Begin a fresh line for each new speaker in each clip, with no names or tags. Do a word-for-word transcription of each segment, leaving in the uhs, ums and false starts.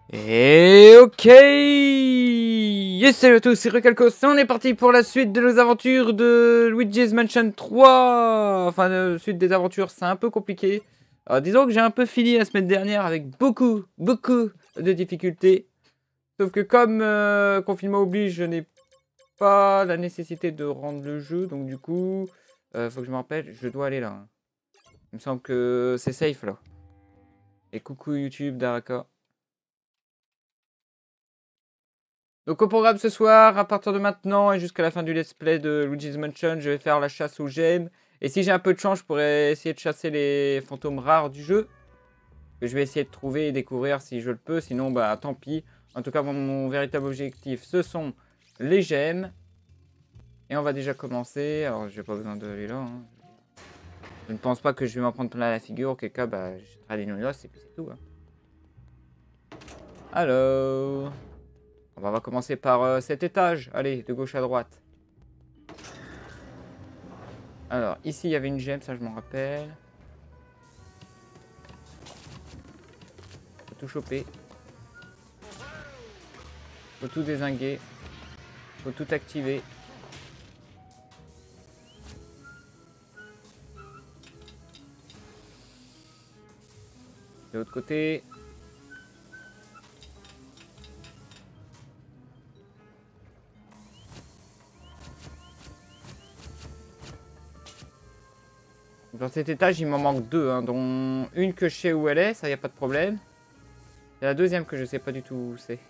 Et ok. Yes, salut à tous, c'est Recalcos et on est parti pour la suite de nos aventures de Luigi's Mansion trois. Enfin, la suite des aventures, c'est un peu compliqué. Alors, disons que j'ai un peu fini la semaine dernière avec beaucoup, beaucoup de difficultés. Sauf que comme euh, confinement oblige, je n'ai pas la nécessité de rendre le jeu. Donc du coup, euh, faut que je me rappelle, je dois aller là. Hein. Il me semble que c'est safe là. Et coucou YouTube, Daraka. Donc au programme ce soir, à partir de maintenant et jusqu'à la fin du let's play de Luigi's Mansion, je vais faire la chasse aux gemmes. Et si j'ai un peu de chance, je pourrais essayer de chasser les fantômes rares du jeu. Que je vais essayer de trouver et découvrir si je le peux, sinon bah tant pis. En tout cas, mon, mon véritable objectif, ce sont les gemmes. Et on va déjà commencer. Alors j'ai pas besoin d'aller là. Hein. Je ne pense pas que je vais m'en prendre plein la figure. Auquel cas, bah je serai des nonos et puis c'est tout. Hein. Alors... On va commencer par euh, cet étage. Allez, de gauche à droite. Alors, ici, il y avait une gemme, ça je m'en rappelle. Faut tout choper. Faut tout dézinguer. Faut tout activer. De l'autre côté. Dans cet étage, il m'en manque deux, hein, dont une que je sais où elle est, ça y a pas de problème. Et la deuxième que je sais pas du tout où c'est.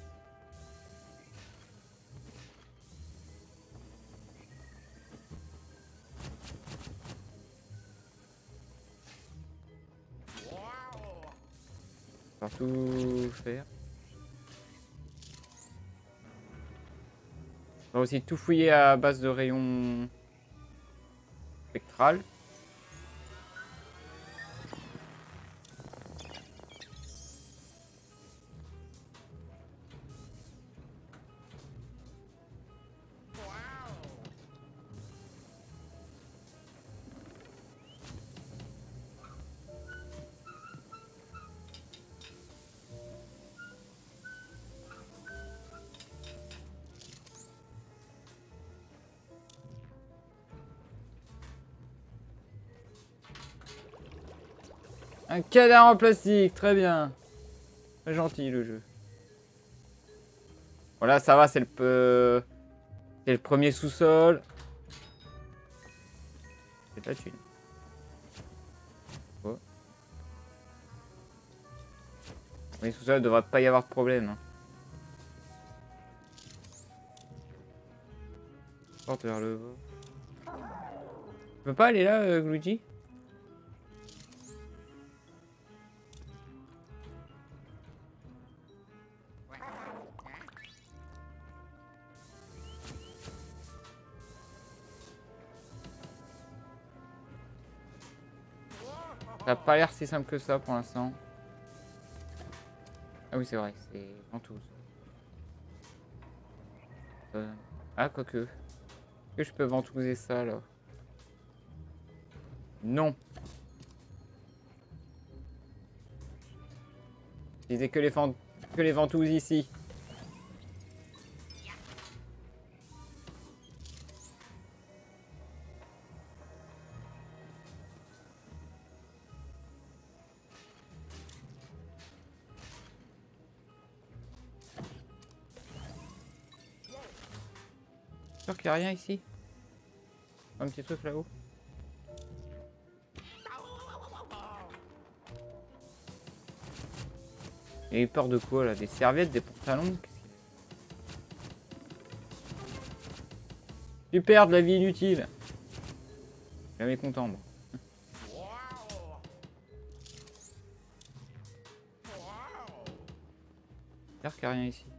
On va tout faire. On va aussi tout fouiller à base de rayons spectral. Un cadavre en plastique, très bien. Très gentil le jeu. Voilà, ça va, c'est le, peu... c'est le premier sous-sol. C'est pas une. Oh. Oui, sous-sol, il ne devrait pas y avoir de problème. Hein. Porte vers le bas. Tu peux pas aller là, euh, Luigi? Ça n'a pas l'air si simple que ça pour l'instant. Ah oui, c'est vrai, c'est ventouse. Euh... Ah, quoique. Est-ce que je peux ventouser ça, là? Non. Je disais que les, vent... que les ventouses ici. Sûr qu'il n'y a rien ici? Un petit truc là-haut. Il a eu peur de quoi là? Des serviettes, des pantalons? Super, de la vie inutile. Jamais content moi. J'espère qu'il n'y a rien ici.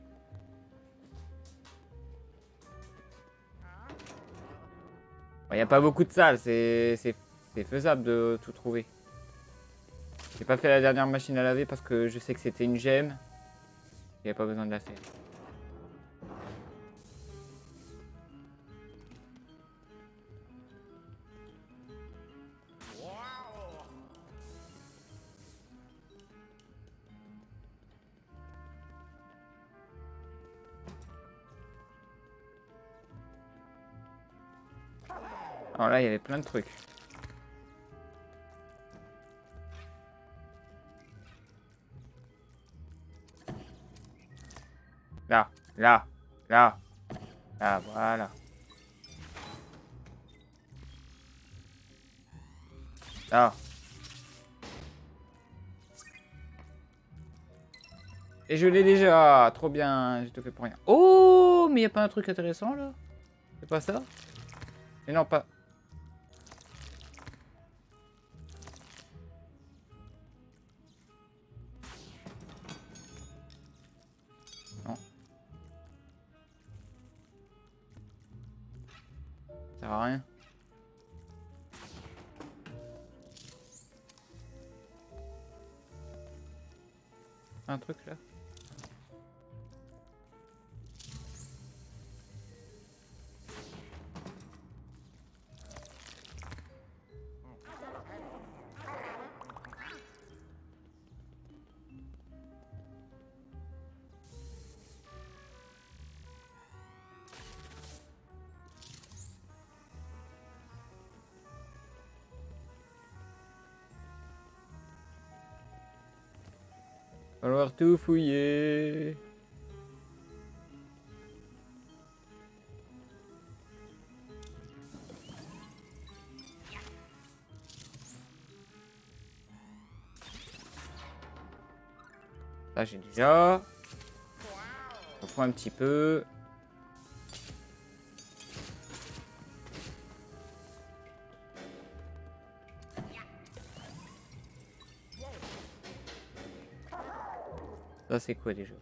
Il n'y a pas beaucoup de salles, c'est faisable de tout trouver. J'ai pas fait la dernière machine à laver parce que je sais que c'était une gemme. Il n'y a pas besoin de la faire. Alors là, il y avait plein de trucs. Là, là, là. Là, voilà. Là. Et je l'ai déjà. Trop bien. J'ai tout fait pour rien. Oh, mais il n'y a pas un truc intéressant là? C'est pas ça? Mais non, pas. Non. Ça sert à rien. Un truc là. Falloir tout fouiller. Là j'ai déjà. On prend un petit peu. Ça c'est quoi déjà?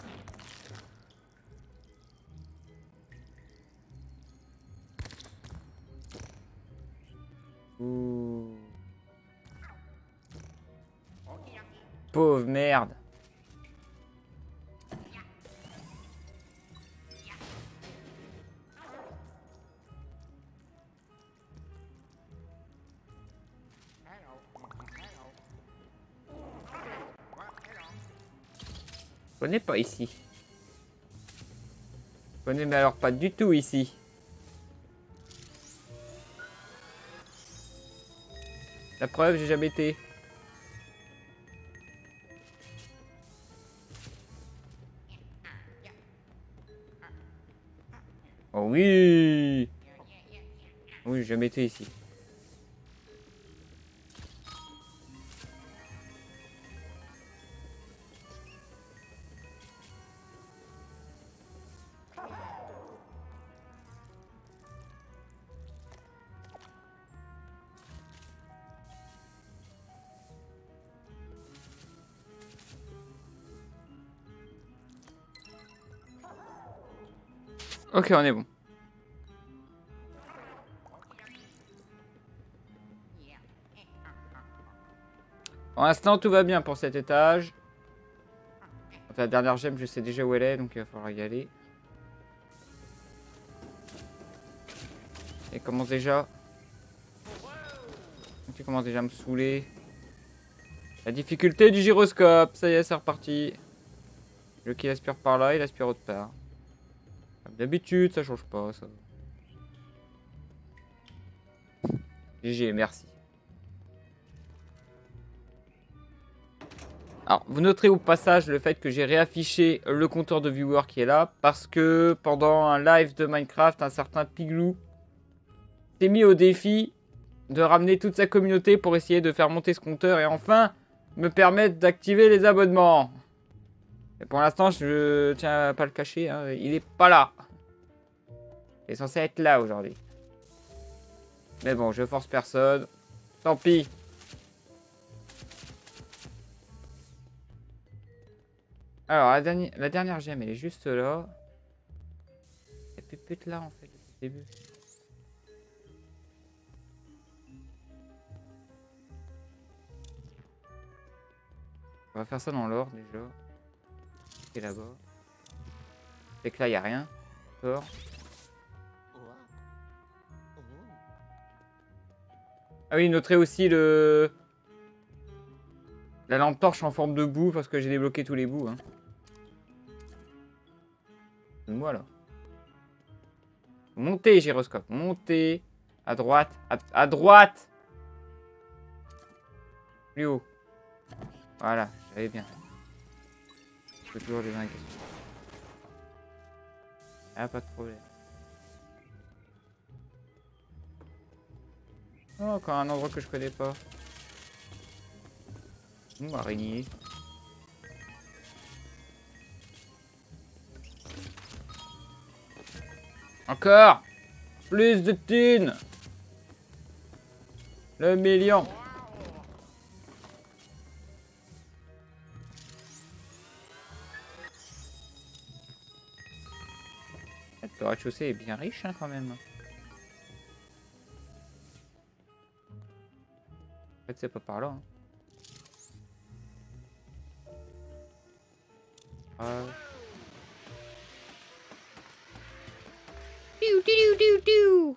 Ouh. Pauvre merde. Je connais pas ici. Je connais mais alors pas du tout ici. La preuve, j'ai jamais été. Oh oui. Oui, j'ai jamais été ici. Ok, on est bon. Pour l'instant, tout va bien pour cet étage. Enfin, la dernière gemme, je sais déjà où elle est, donc il va falloir y aller. Et commence déjà. Tu commences déjà à me saouler. La difficulté du gyroscope. Ça y est, c'est reparti. Le qui aspire par là, il aspire autre part. Comme d'habitude, ça change pas, ça. G G, merci. Alors, vous noterez au passage le fait que j'ai réaffiché le compteur de viewers qui est là, parce que pendant un live de Minecraft, un certain Piglou s'est mis au défi de ramener toute sa communauté pour essayer de faire monter ce compteur et enfin me permettre d'activer les abonnements. Et pour l'instant, je tiens à pas le cacher, hein, il est pas là. Il est censé être là aujourd'hui. Mais bon, je force personne. Tant pis. Alors, la dernière, la dernière gemme, elle est juste là. Il n'y a plus de pute là, en fait, depuis le début. On va faire ça dans l'or, déjà. Et là-bas. C'est que là, il n'y a rien. D'accord. Ah oui, noterez aussi le... la lampe torche en forme de boue, parce que j'ai débloqué tous les bouts, hein. Moi là. Montez, gyroscope, montez. À droite. À, à droite. Plus haut. Voilà, j'avais bien. Je peux toujours désinguer. Ah, pas de problème. Oh, encore un endroit que je connais pas. Ouh, araignée. Encore. Plus de thunes. Le million. Le rez-de-chaussée est bien riche hein, quand même. En fait c'est pas par là. Hein. Euh... Diou, diou, diou, diou.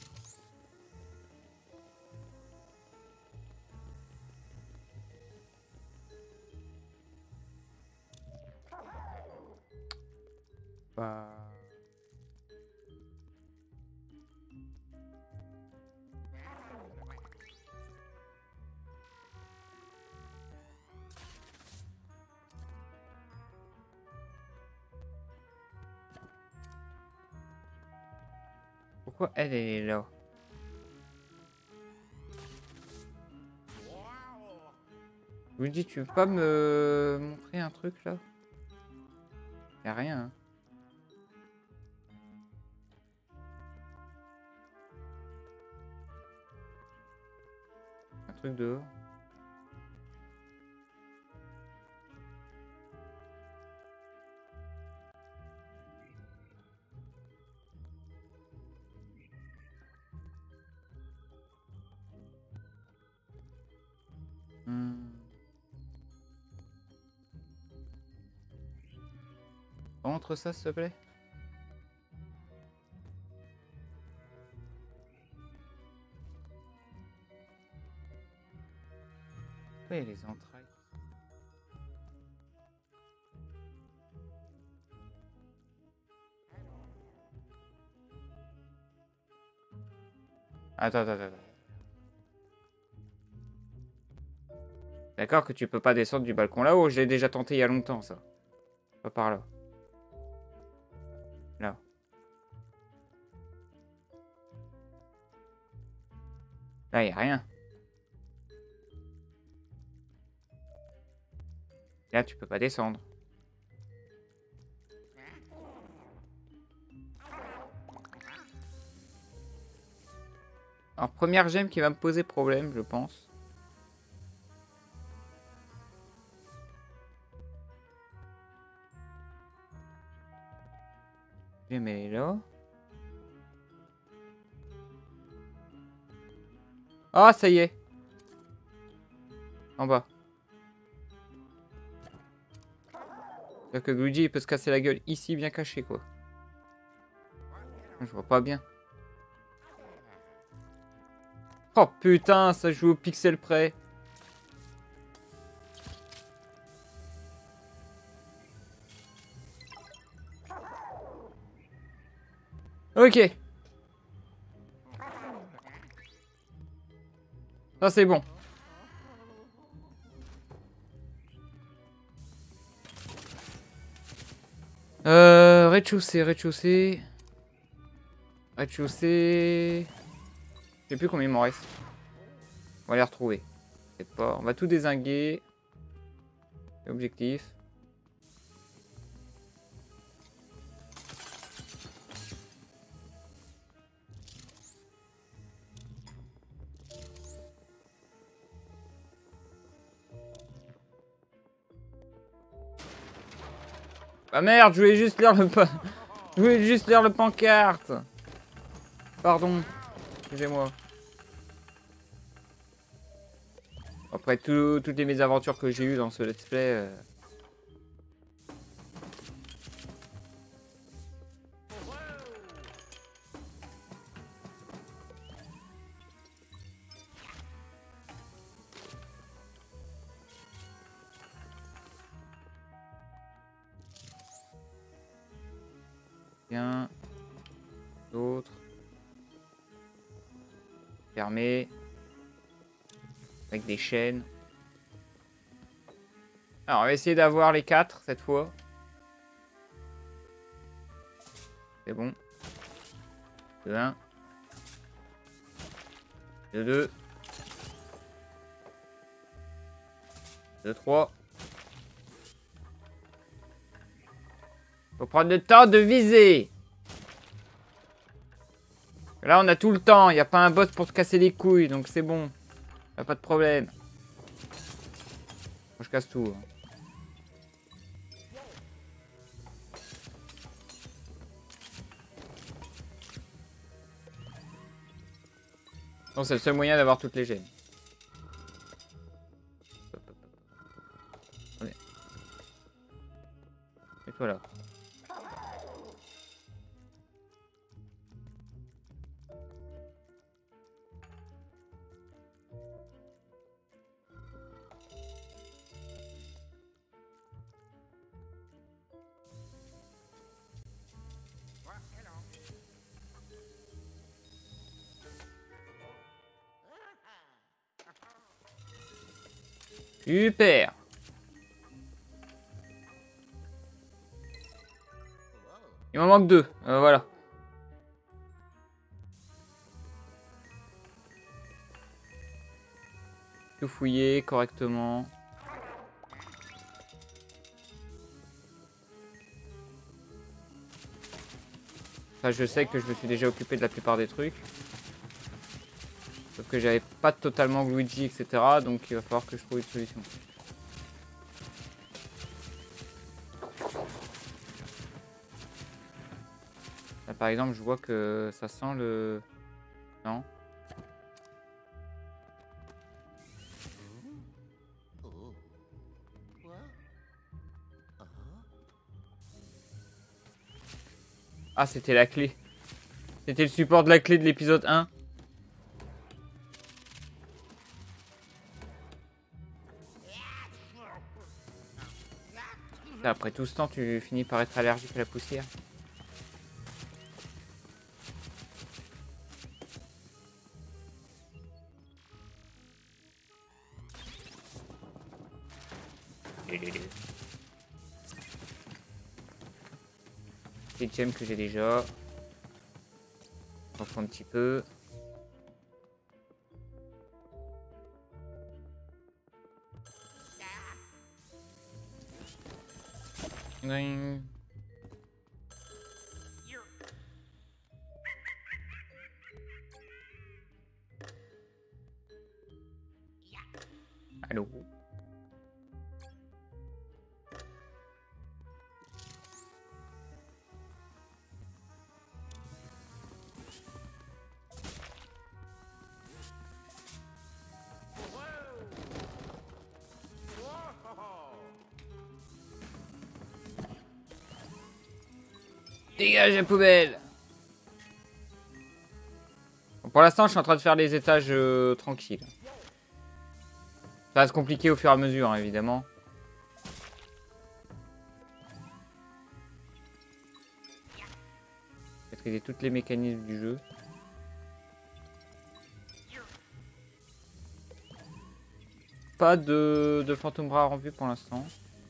Bah... Pourquoi elle, elle est là? Luigi, tu veux pas me montrer un truc là? Y'a rien. Hein. Un truc dehors. Hmm. Montre ça s'il te plaît. Pourquoi il y a les entrailles? Attends, attends, attends. D'accord que tu peux pas descendre du balcon là-haut, je l'ai déjà tenté il y a longtemps ça. Pas par là. Là. Là, il n'y a rien. Là, tu peux pas descendre. Alors, première gemme qui va me poser problème, je pense. Gemme, elle est là. Ah, ça y est. En bas. C'est-à-dire que Luigi il peut se casser la gueule ici bien caché quoi. Je vois pas bien. Oh putain, ça joue au pixel près. Ok. Ça c'est bon. Euh, rez-de-chaussée, rez-de-chaussée. Rez-de-chaussée. Je sais plus combien il m'en reste. On va les retrouver. Peut-être pas. On va tout dézinguer. Objectif. Ah merde, je voulais juste lire le pan... Je voulais juste lire le pancarte. Pardon. Excusez-moi. Après tout, toutes les mésaventures que j'ai eues dans ce let's play... Euh... Bien. D'autres. Fermé. Avec des chaînes. Alors, on va essayer d'avoir les quatre cette fois. C'est bon. De un. De deux. De trois. Faut prendre le temps de viser. Là, on a tout le temps. Il n'y a pas un boss pour te casser les couilles. Donc, c'est bon. Y a pas de problème. Moi, je casse tout. Hein. Non, c'est le seul moyen d'avoir toutes les gemmes. Allez. Mets-toi là. Super. Il m'en manque deux. Euh, voilà. Tout fouiller correctement. Enfin, je sais que je me suis déjà occupé de la plupart des trucs. Sauf que j'avais pas totalement Luigi, et cetera. Donc il va falloir que je trouve une solution. Là, par exemple, je vois que ça sent le... Non. Ah, c'était la clé. C'était le support de la clé de l'épisode un. Après tout ce temps, tu finis par être allergique à la poussière. Les gemmes que j'ai déjà. On va prendre un petit peu. Ding. Allô. Dégage la poubelle. Bon, pour l'instant, je suis en train de faire les étages euh, tranquilles. Ça va se compliquer au fur et à mesure, hein, évidemment. Maîtriser toutes les mécanismes du jeu. Pas de, de fantôme rare en vue pour l'instant.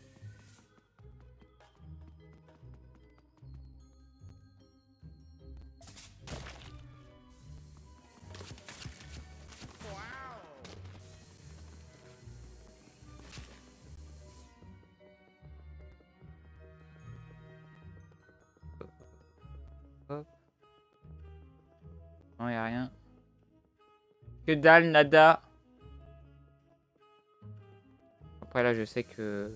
Hop. Non, y a rien. Que dalle, nada. Après là, je sais que...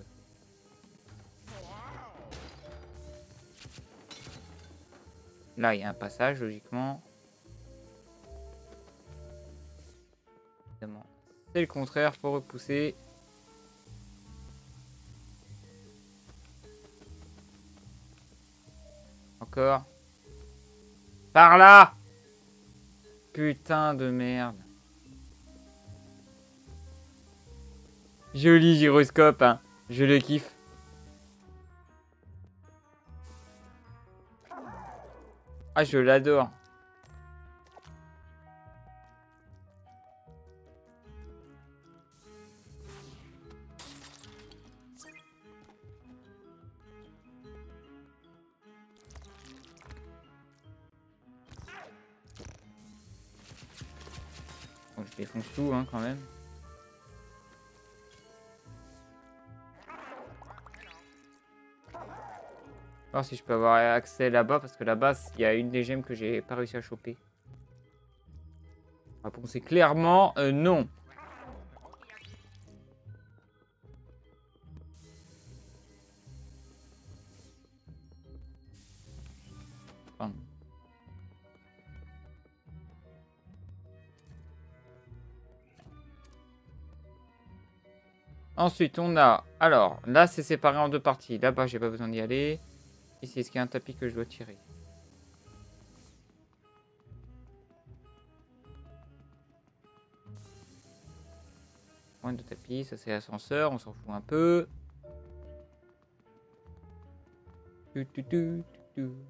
Là, il y a un passage, logiquement. Évidemment. C'est le contraire, faut repousser. Encore. Par là! Putain de merde. Joli gyroscope, hein. Je le kiffe. Ah, je l'adore. défonce tout hein, quand même. voir si je peux avoir accès là-bas, parce que là-bas, il y a une des gemmes que j'ai pas réussi à choper. La réponse est clairement euh, non. Enfin. Ensuite, on a... Alors, là, c'est séparé en deux parties. Là-bas, j'ai pas besoin d'y aller. Ici, est-ce qu'il y a un tapis que je dois tirer? Point de tapis, ça c'est l'ascenseur, on s'en fout un peu. Tu, tu, tu, tu, tu.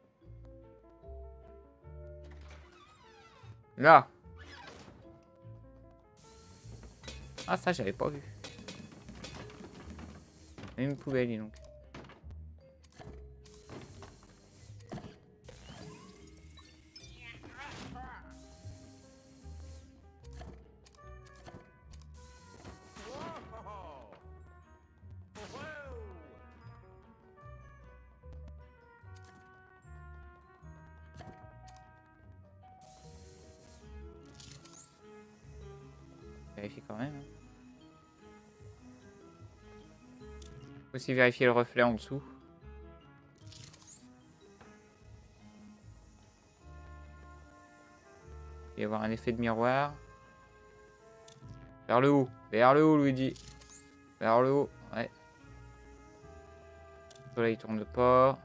Là. Ah, ça, j'avais pas vu. Une poubelle, dis donc. Vérifie quand même. Faut aussi vérifier le reflet en dessous. Il va y avoir un effet de miroir. Vers le haut. Vers le haut, Luigi. Vers le haut. Ouais. Le soleil tourne pas.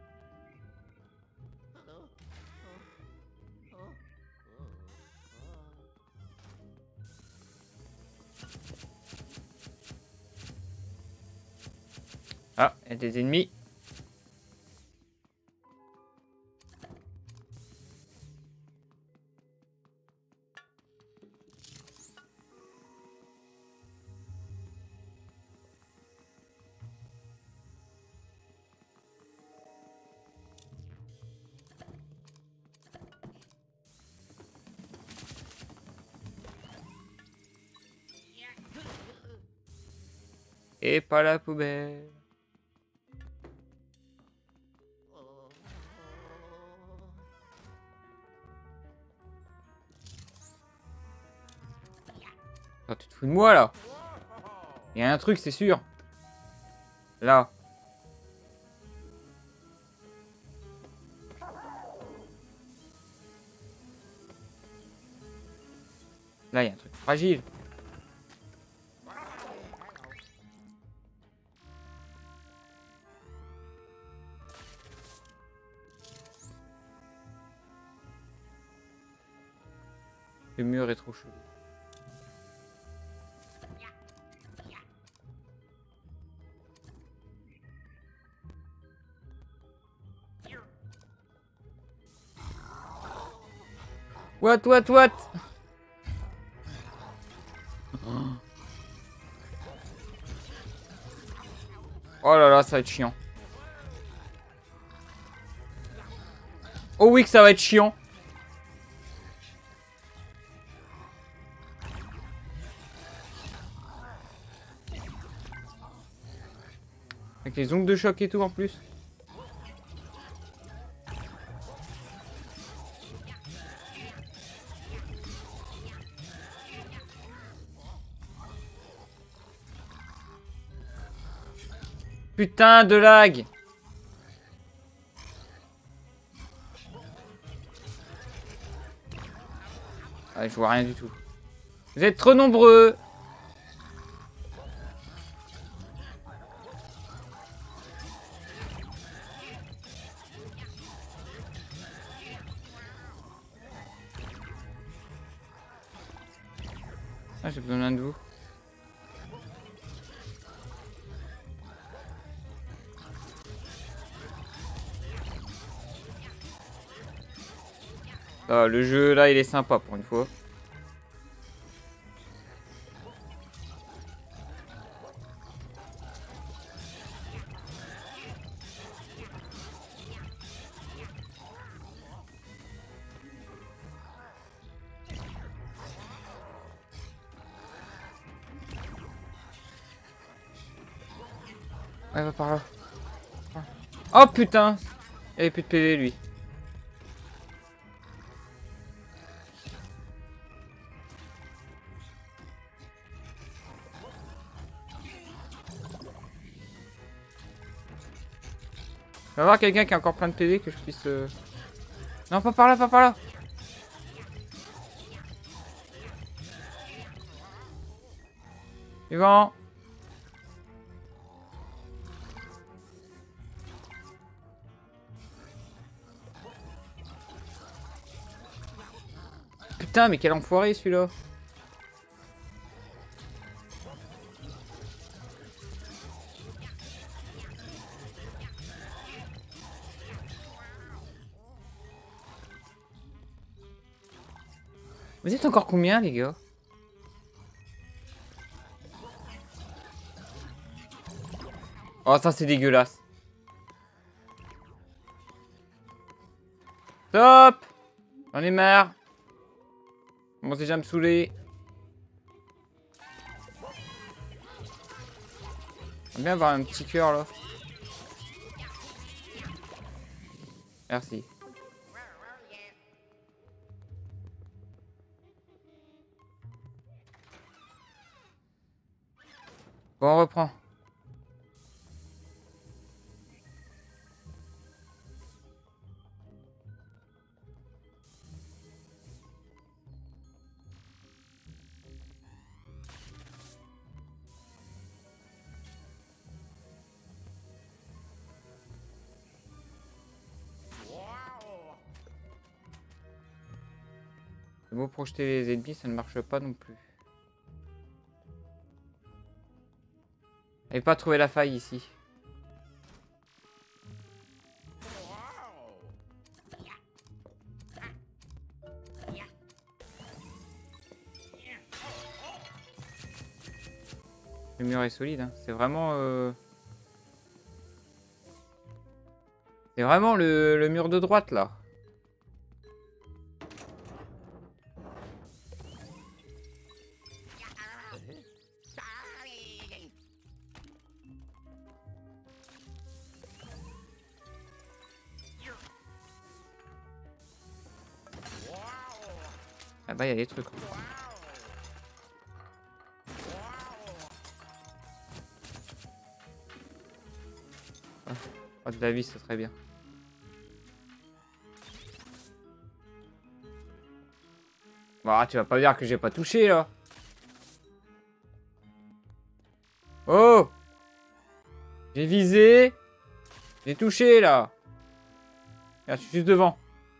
Ah, il y a des ennemis. Et pas la poubelle. Oh, tu te fous de moi là? Il y a un truc, c'est sûr. Là. Là, il y a un truc fragile. Le mur est trop chaud. What, what, what? Oh là là, ça va être chiant. Oh oui que ça va être chiant. Avec les ongles de choc et tout en plus. Putain de lag. Ah, je vois rien du tout. Vous êtes trop nombreux. Ah, j'ai besoin de vous. Ah, le jeu là il est sympa pour une fois. Ouais, va par là. Oh putain! Il avait plus de P V lui. Va voir quelqu'un qui a encore plein de P V que je puisse... Euh... Non, pas par là, pas par là. Suivant. Putain, mais quel enfoiré celui-là. Vous êtes encore combien, les gars? Oh, ça c'est dégueulasse. Stop! J'en ai marre. Commence déjà à me saouler. J'aime bien avoir un petit cœur là. Merci. Bon, on reprend. C'est beau projeter les ennemis, ça ne marche pas non plus. J'avais pas trouvé la faille ici. Le mur est solide, hein. C'est vraiment... Euh... C'est vraiment le, le mur de droite, là. Ah bah, il y a des trucs. Oh, de la vie, ce serait bien. Bah, tu vas pas dire que j'ai pas touché, là. Oh! J'ai visé. J'ai touché, là. Regarde, je suis juste devant.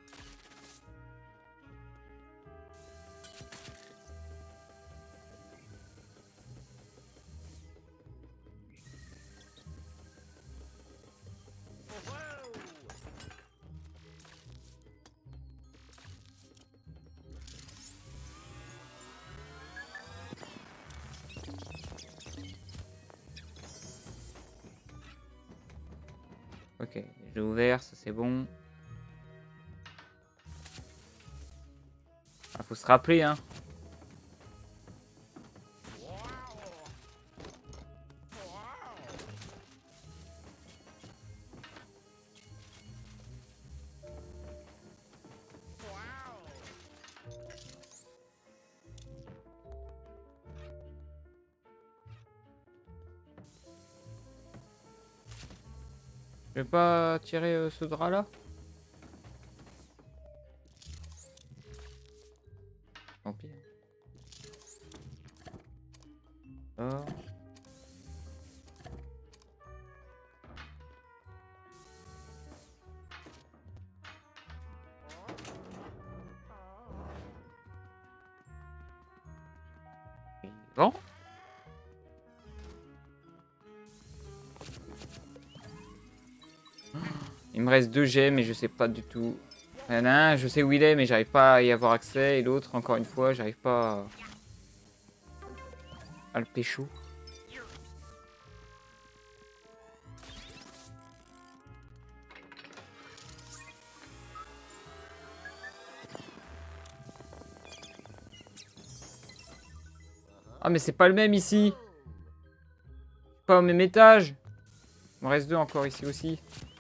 Ok, j'ai ouvert, ça c'est bon. Ah, faut se rappeler, hein. Je vais pas tirer euh, ce drap là. Tant pis. Oh. Bon. Il me reste deux gemmes et je sais pas du tout. Il y en a un, je sais où il est, mais j'arrive pas à y avoir accès. Et l'autre, encore une fois, j'arrive pas à... à le pécho. Ah, mais c'est pas le même ici. Pas au même étage. Il me reste deux encore ici aussi.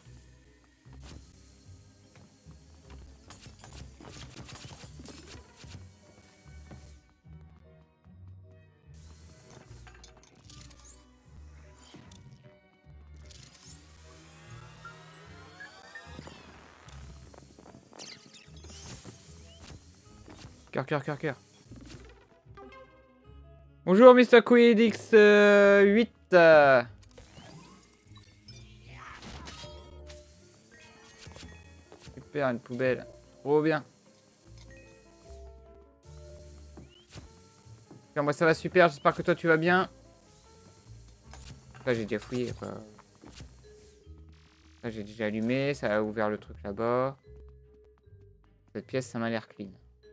Cœur, cœur, cœur, cœur. Bonjour Mister Quid X huit. Euh... Super, une poubelle. Trop bien. Alors, moi ça va super, j'espère que toi tu vas bien. Là j'ai déjà fouillé quoi. Là j'ai déjà allumé, ça a ouvert le truc là-bas. Cette pièce ça m'a l'air clean.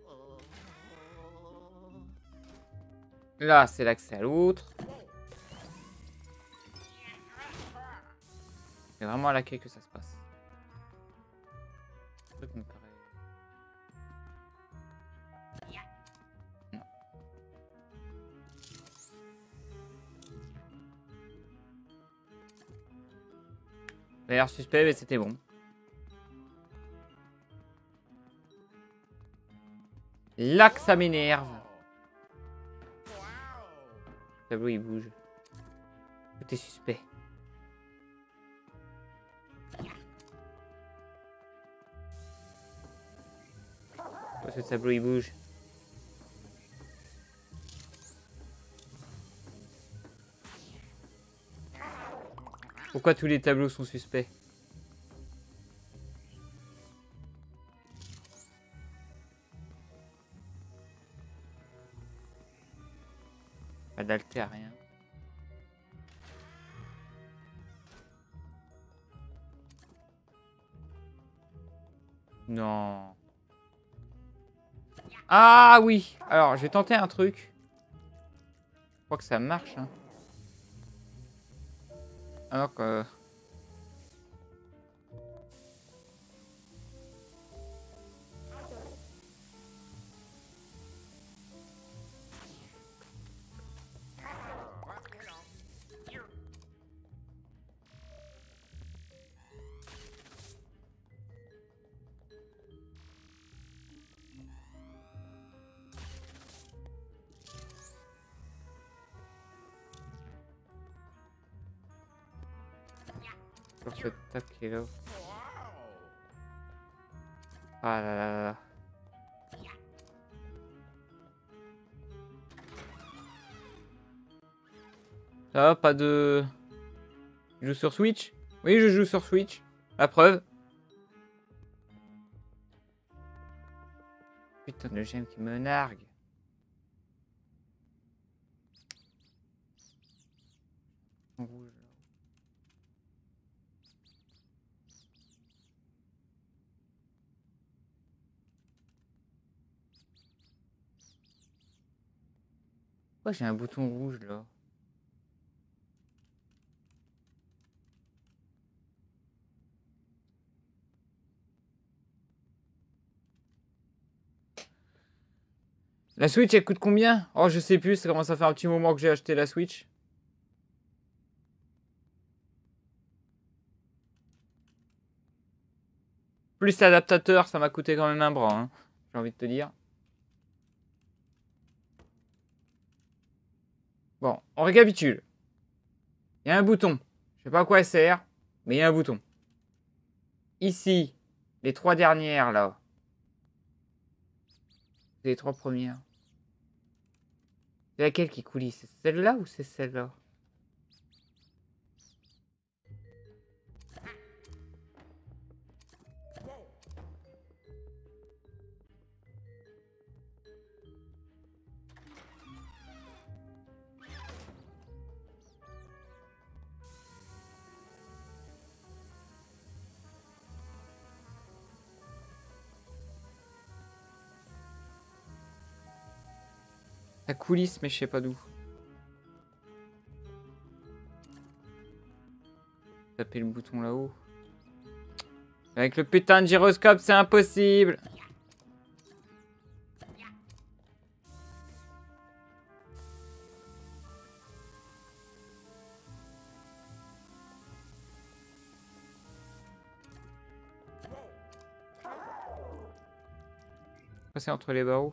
Là c'est l'accès à l'autre. C'est vraiment à la quai que ça se passe. Ce truc me paraît... Non. Ça a l'air suspect mais c'était bon. Là que ça m'énerve. Le tableau il bouge. Tout est suspect. Pourquoi ce tableau il bouge? Pourquoi tous les tableaux sont suspects? Pas d'alter, rien. Non. Ah oui. Alors, je vais tenter un truc. Je crois que ça marche. Hein. Alors que... Sur cette table qui est là. Ah là là là. Ça va, pas de... Tu joues sur Switch? Oui, je joue sur Switch. La preuve. Putain de gemme qui me nargue. Rouge. Pourquoi j'ai un bouton rouge là? La Switch elle coûte combien? Oh je sais plus, ça commence à faire un petit moment que j'ai acheté la Switch. Plus l'adaptateur, ça m'a coûté quand même un bras, hein, j'ai envie de te dire. Bon, on récapitule. Il y a un bouton. Je sais pas à quoi elle sert, mais il y a un bouton. Ici, les trois dernières là. C'est les trois premières. C'est laquelle qui coulisse? C'est celle-là ou c'est celle-là? Ça coulisse, mais je sais pas d'où. Taper le bouton là-haut. Avec le putain de gyroscope, c'est impossible. Passer entre les barreaux.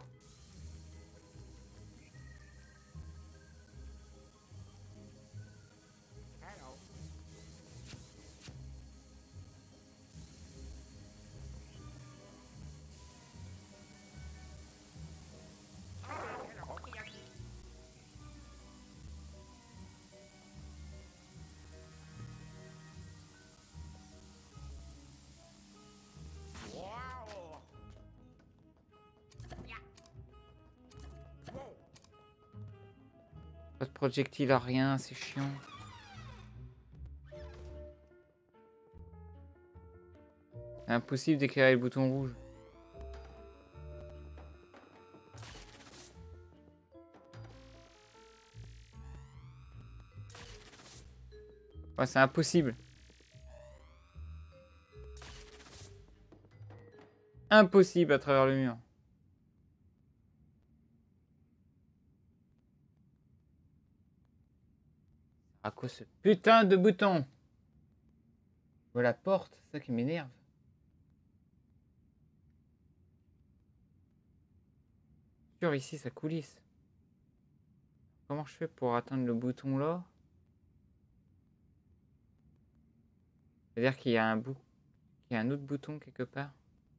Pas de projectile à rien, c'est chiant. Impossible d'éclairer le bouton rouge. Ouais, c'est impossible. Impossible à travers le mur. À quoi ce putain de bouton? Je la porte, c'est ça qui m'énerve. Sur ici, ça coulisse. Comment je fais pour atteindre le bouton là? C'est-à-dire qu'il y a un bout, qu'il y a un autre bouton quelque part.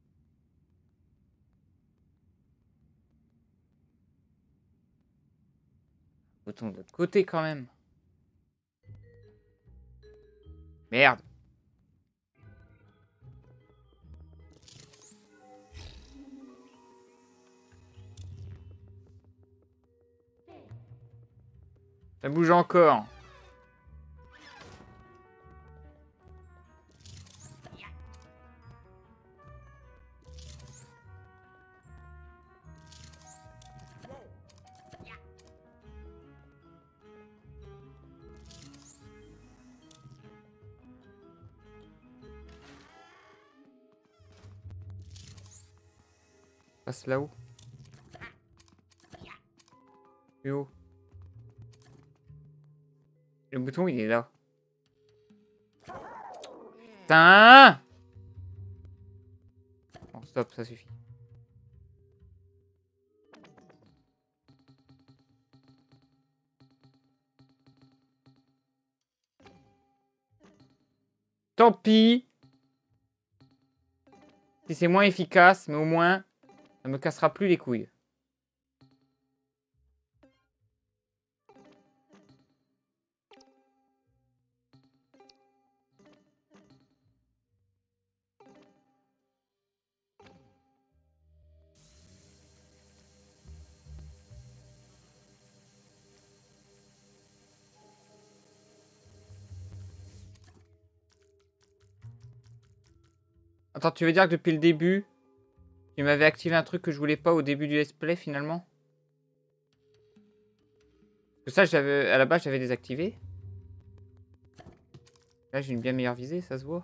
Bouton de l'autre côté quand même. Merde. Ça bouge encore. Passe là-haut. Plus haut. Le bouton, il est là. Putain! Bon, stop, ça suffit. Tant pis. Si c'est moins efficace, mais au moins, ça me cassera plus les couilles. Attends, tu veux dire que depuis le début, tu m'avais activé un truc que je voulais pas au début du let's play finalement? Parce que ça, j'avais à la base, j'avais désactivé. Là, j'ai une bien meilleure visée, ça se voit.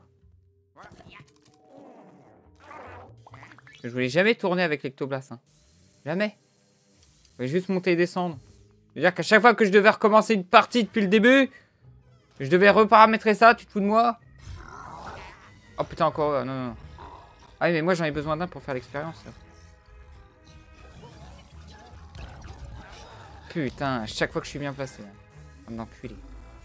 Je voulais jamais tourner avec l'ectoblast. Hein. Jamais. Je voulais juste monter et descendre. C'est-à-dire qu'à chaque fois que je devais recommencer une partie depuis le début, je devais reparamétrer ça, tu te fous de moi? Oh putain, encore. Euh, non, non, non. Ah oui, mais moi j'en ai besoin d'un pour faire l'expérience. Putain, à chaque fois que je suis bien placé. Comme d'enculé.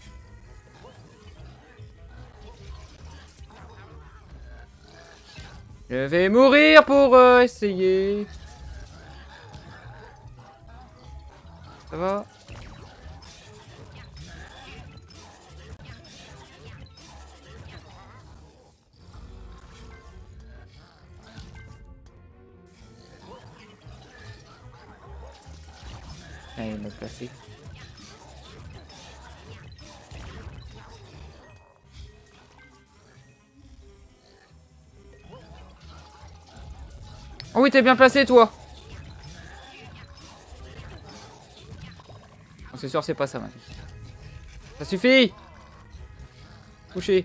Je vais mourir pour euh, essayer. Ça va? Ah, il m'a placé. Oh oui, t'es bien placé, toi. Oh, c'est sûr, c'est pas ça, maintenant. Ça suffit. Couché.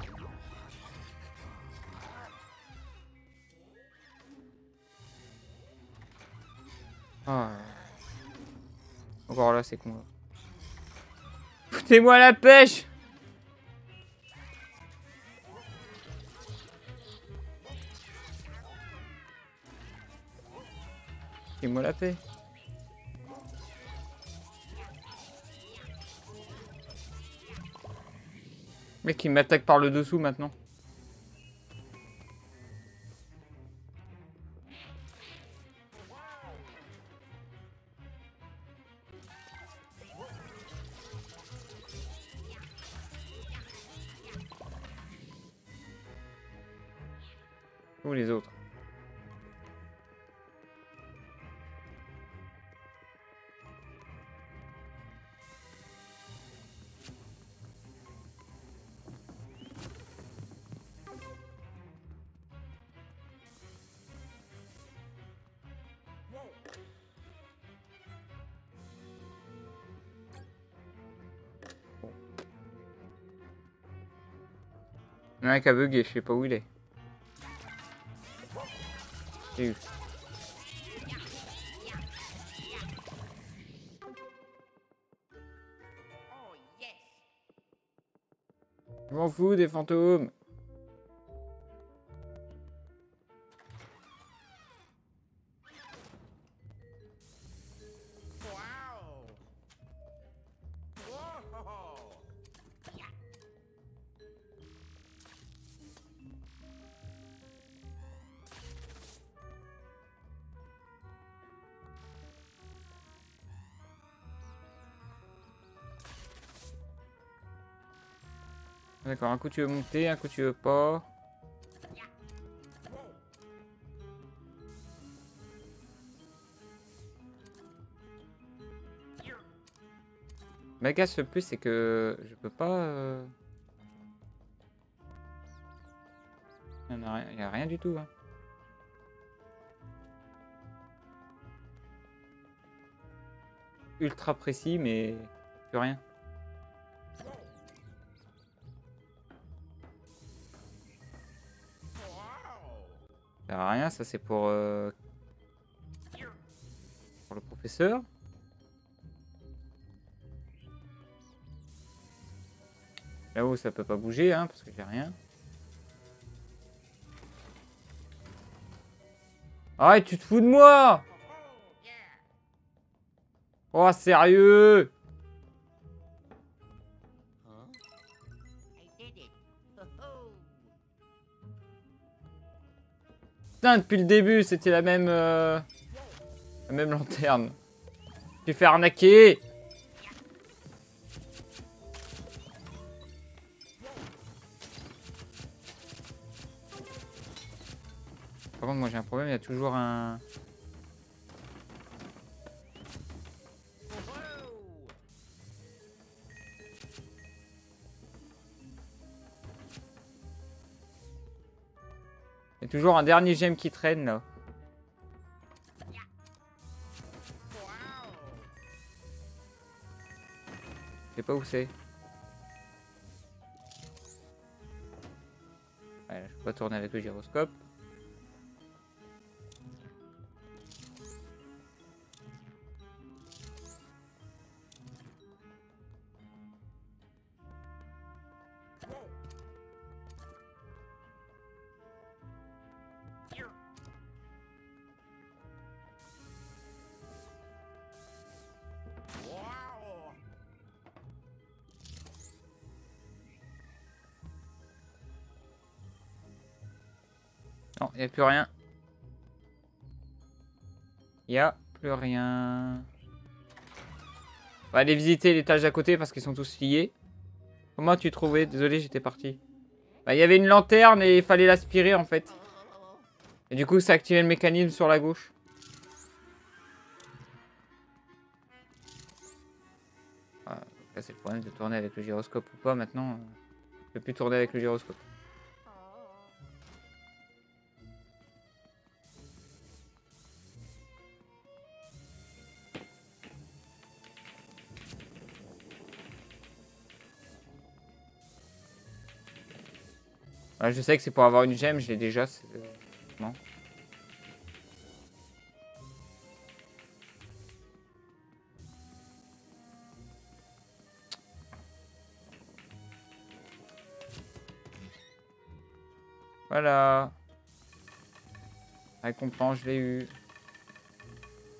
Oh. Encore là, c'est con. Foutez-moi la pêche. Fais-moi la paix. Mec, il m'attaque par le dessous maintenant. Ou les autres. Il y en a un qui a bugué, je sais pas où il est. J'ai eu. Je m'en fous des fantômes. D'accord, un coup tu veux monter, un coup tu veux pas. M'agace le plus, c'est que je peux pas. Euh... Il n'y a, a rien du tout. Hein. Ultra précis, mais plus rien. Ça sert à rien, ça c'est pour, euh... pour le professeur. Là-haut ça peut pas bouger hein, parce que j'ai rien. Arrête, tu te fous de moi! Oh sérieux! Putain, depuis le début, c'était la même... Euh... La même lanterne. Tu fais arnaquer! Par contre, moi j'ai un problème, il y a toujours un... Il y a toujours un dernier gemme qui traîne là. Je sais pas où c'est. Ouais, là, je peux pas tourner avec le gyroscope. Non, il n'y a plus rien. Il n'y a plus rien. On va aller visiter l'étage d'à côté parce qu'ils sont tous liés. Comment tu trouvais? Désolé, j'étais parti. Bah, il y avait une lanterne et il fallait l'aspirer en fait. Et du coup, ça activait le mécanisme sur la gauche. Ah, c'est le problème de tourner avec le gyroscope ou pas maintenant. Je peux plus tourner avec le gyroscope. Voilà, je sais que c'est pour avoir une gemme, je l'ai déjà. Euh, non. Voilà. Récompense, je l'ai eu.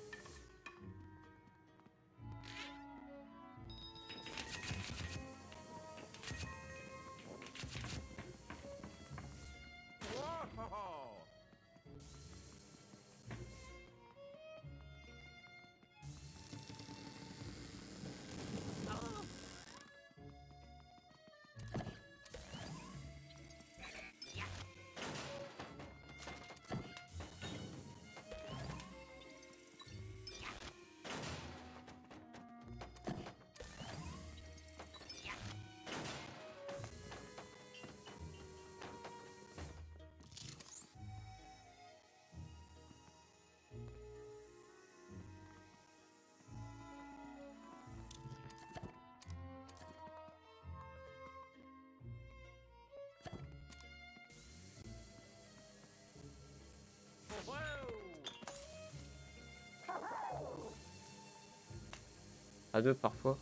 à deux parfois.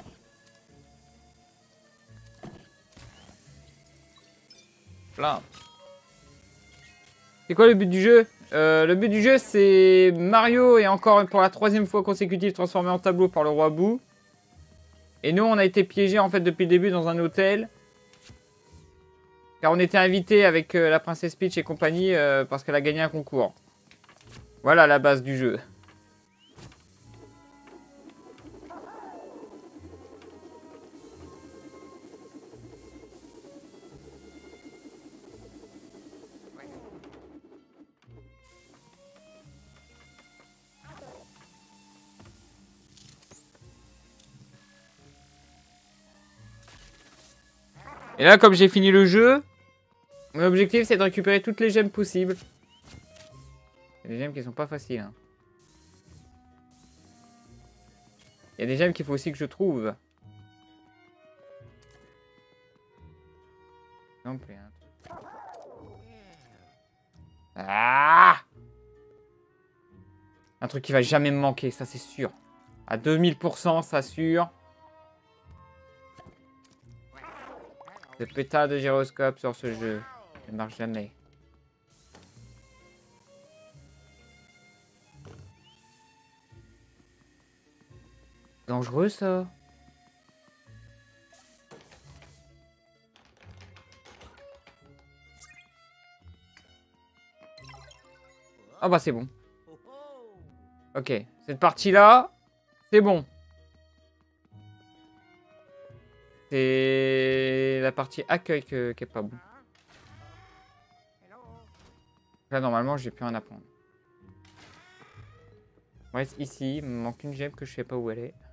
Là. C'est quoi le but du jeu? euh, Le but du jeu, c'est Mario est encore pour la troisième fois consécutive transformé en tableau par le roi Boo. Et nous, on a été piégés en fait depuis le début dans un hôtel. Car on était invités avec euh, la princesse Peach et compagnie euh, parce qu'elle a gagné un concours. Voilà la base du jeu. Et là, comme j'ai fini le jeu, mon objectif c'est de récupérer toutes les gemmes possibles. Il y a des gemmes qui sont pas faciles. Hein. Il y a des gemmes qu'il faut aussi que je trouve. Non plus. Hein. Ah! Un truc qui va jamais me manquer, ça c'est sûr. À deux mille pour cent, ça sûr. Le pétard de gyroscope sur ce jeu ne marche jamais. Dangereux ça. Ah bah c'est bon. Ok, cette partie-là, c'est bon. C'est la partie accueil que, qui est pas bon. Là, normalement, j'ai plus rien à prendre. On reste ici. Il me manque une gemme que je sais pas où elle est.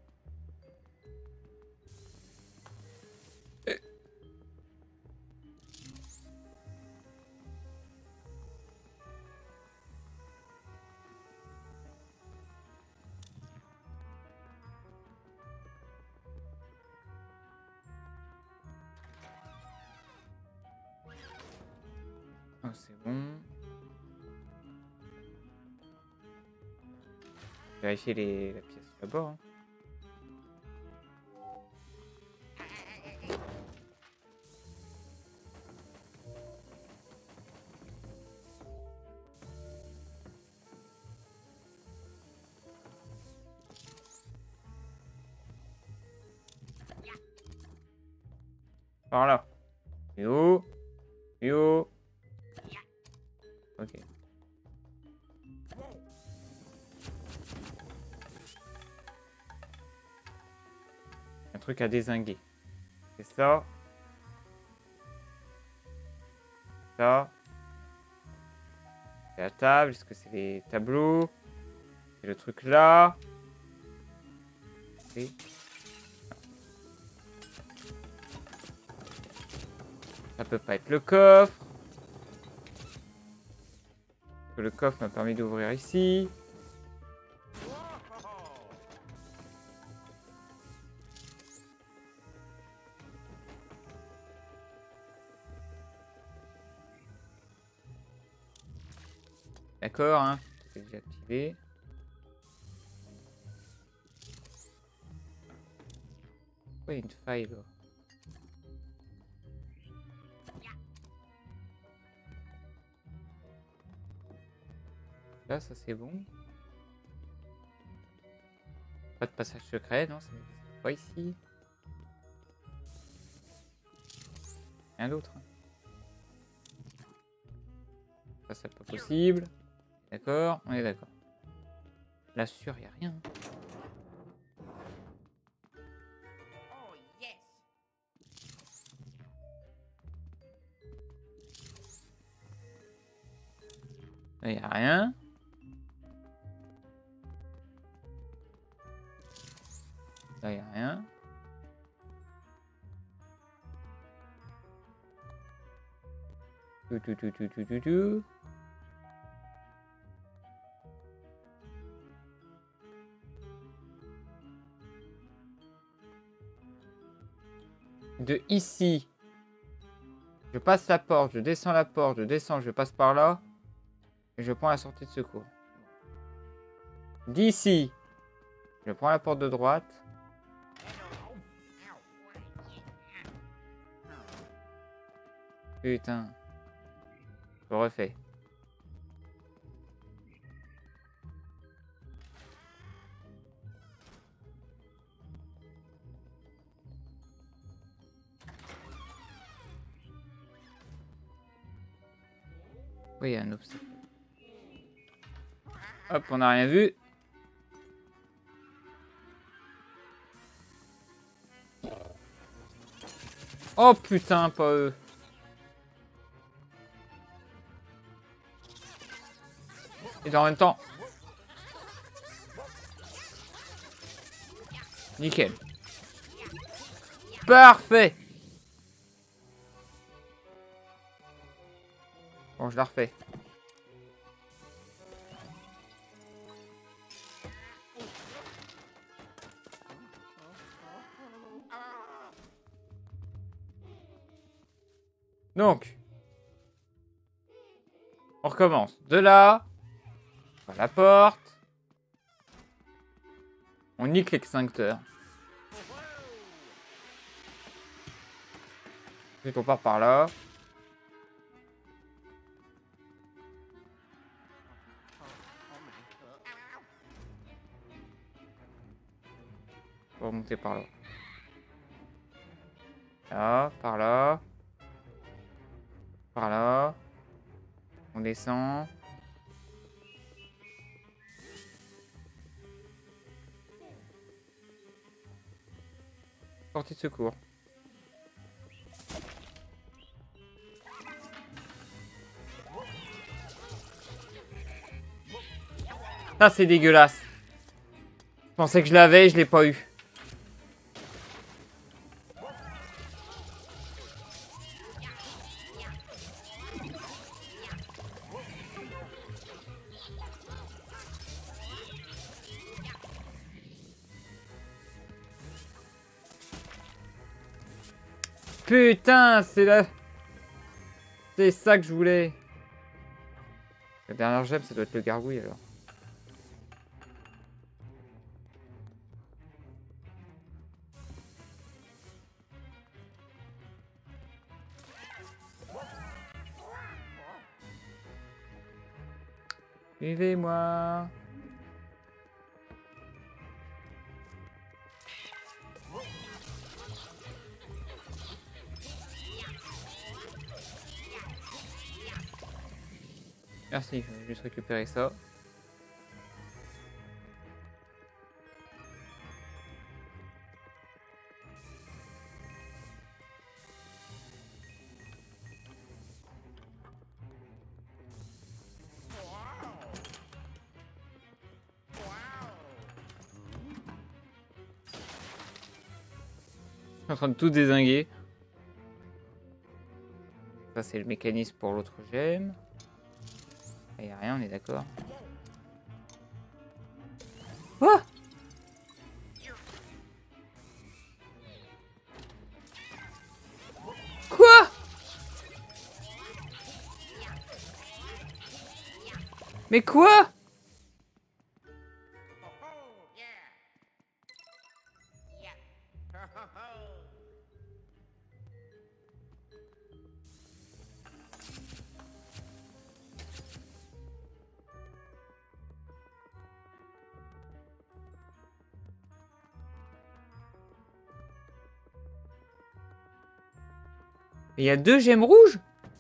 Oh, c'est bon. Vérifier les, la pièce d'abord. Hein. Par là. Et où? Et où? Ok. Un truc à dézinguer. C'est ça. Ça. C'est la table. Est-ce que c'est les tableaux? C'est le truc là. Okay. Ça peut pas être le coffre. Parce que le coffre m'a permis d'ouvrir ici. D'accord, hein. C'est déjà activé. Pourquoi il y a une faille là? Là, ça c'est bon. Pas de passage secret, non, c'est pas ici. Rien d'autre. Ça, c'est pas possible. D'accord, on est d'accord. Là, sûr, y a rien. Là, y a rien. Là, y a rien. Tout, tout, tout, tout, tout, tout, tout. De ici, je passe la porte, je descends la porte, je descends, je passe par là, et je prends la sortie de secours. D'ici, je prends la porte de droite, Putain. Je refais. Oui, il y a un obstacle. Hop, on n'a rien vu. Oh putain, pas eux. Et en même temps. Nickel. Parfait. Bon, je la refais. Donc, on recommence. De là, on va à la porte. On nique l'extincteur. Ensuite, on part par là. On va monter par là. Là, par là. Par là. On descend. Sortie de secours. Ça, c'est dégueulasse. Je pensais que je l'avais, je l'ai pas eu. Putain, c'est là. C'est ça que je voulais. La dernière gemme, ça doit être le gargouille alors. Suivez-moi. Merci, je vais juste récupérer ça. Je suis en train de tout dézinguer. Ça, c'est le mécanisme pour l'autre gemme. Il n'y a rien, on est d'accord. Oh! Quoi? Mais quoi? Il y a deux gemmes rouges?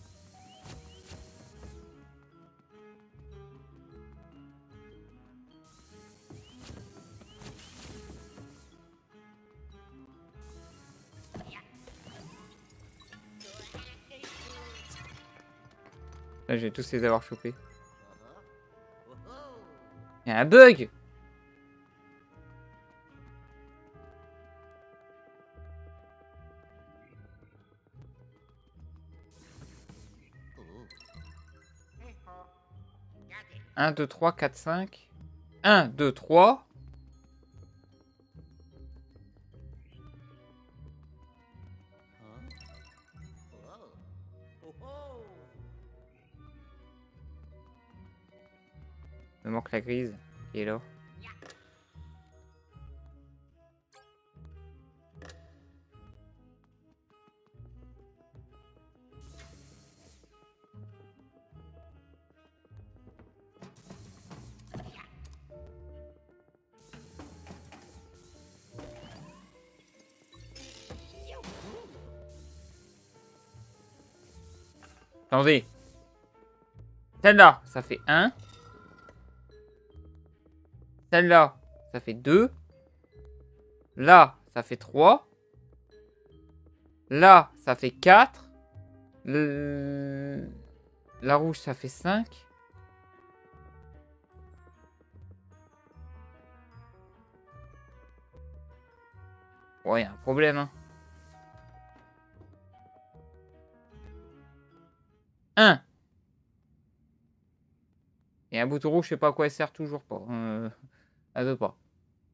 Là, je vais tous les avoir chopés. Il y a un bug! un, deux, trois, quatre, cinq. un, deux, trois. Il me manque la grise qui est là. Attendez. Celle-là, ça fait un. Celle-là, ça fait deux. Là, ça fait trois. Là, ça fait quatre. Le... La rouge, ça fait cinq. Ouais, il y a un problème, hein. un. Et un bouton rouge, je sais pas à quoi elle sert toujours pas. Euh, elle veut pas.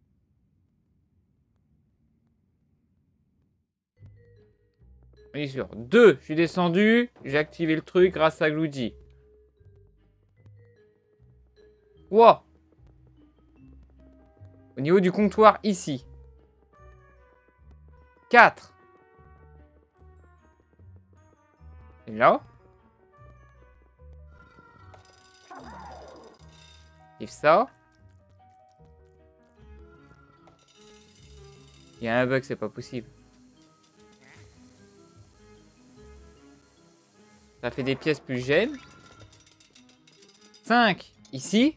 Bien sûr. deux. Je suis descendu. J'ai activé le truc grâce à Gloody. trois. Au niveau du comptoir, ici. quatre. Et là. Et ça. Il y a un bug, c'est pas possible. Ça fait des pièces plus gemmes. cinq ici.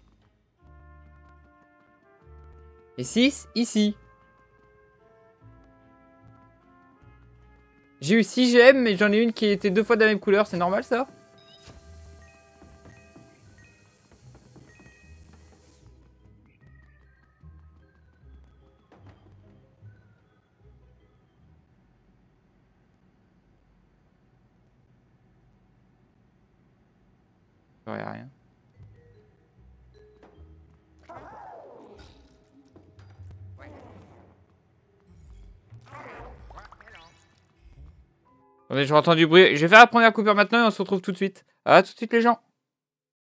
Et six ici. J'ai eu six gemmes, mais j'en ai une qui était deux fois de la même couleur. C'est normal ça? Ouais, rien. Attendez, je entends du bruit. Je vais faire la première coupure maintenant et on se retrouve tout de suite. À tout de suite les gens.